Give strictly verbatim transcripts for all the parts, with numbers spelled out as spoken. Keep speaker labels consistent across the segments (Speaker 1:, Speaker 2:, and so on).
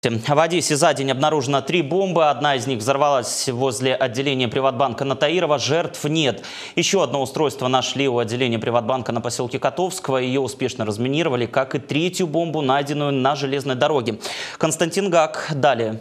Speaker 1: В Одессе за день обнаружено три бомбы. Одна из них взорвалась возле отделения Приватбанка на Таирова. Жертв нет. Еще одно устройство нашли у отделения Приватбанка на поселке Котовского. Ее успешно разминировали, как и третью бомбу, найденную на железной дороге. Константин Гак. Далее.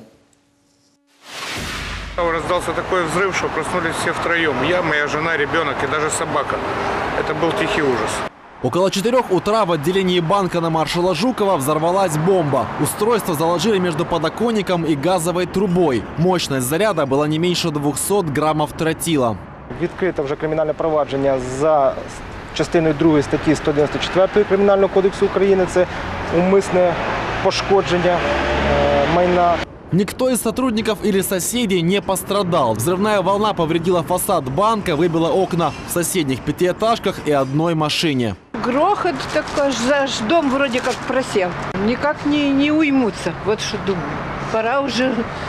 Speaker 2: Раздался такой взрыв, что проснулись все втроем. Я, моя жена, ребенок и даже собака. Это был тихий ужас.
Speaker 3: Около четырех утра в отделении банка на маршала Жукова взорвалась бомба. Устройство заложили между подоконником и газовой трубой. Мощность заряда была не меньше двухсот граммов тротила.
Speaker 4: Відкрито вже кримінальне провадження за частиною другої статті сто дев'яносто четвертої Кримінального кодексу України. Це умисне пошкодження майна.
Speaker 3: Никто из сотрудников или соседей не пострадал. Взрывная волна повредила фасад банка, выбила окна в соседних пятиэтажках и одной машине.
Speaker 5: Грохот такой, аж дом вроде как просел. Никак не, не уймутся. Вот что думаю. Пора уже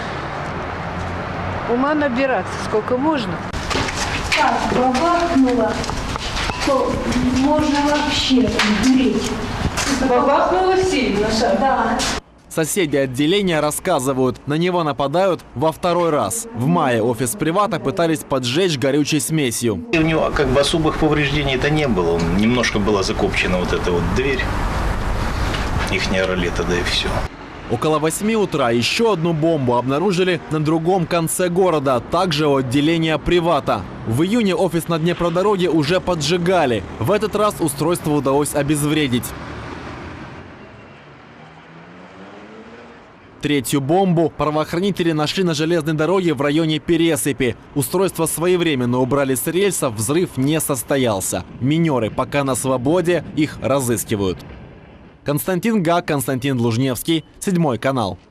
Speaker 5: ума набираться, сколько можно.
Speaker 6: Так, бабахнуло, то можно вообще умереть.
Speaker 5: Бабахнуло сильно,
Speaker 6: Да.
Speaker 3: Соседи отделения рассказывают, на него нападают во второй раз. В мае офис Привата пытались поджечь горючей смесью.
Speaker 7: У него как бы особых повреждений-то не было. Он немножко была закопчена вот эта вот дверь. Ихняя ролета, да и все.
Speaker 3: Около восьми утра еще одну бомбу обнаружили на другом конце города, также у отделения Привата. В июне офис на Днепродороге уже поджигали. В этот раз устройство удалось обезвредить. Третью бомбу правоохранители нашли на железной дороге в районе Пересыпи. Устройство своевременно убрали с рельсов, взрыв не состоялся. Минеры пока на свободе, их разыскивают. Константин Гак, Константин Лужневский, Седьмой канал.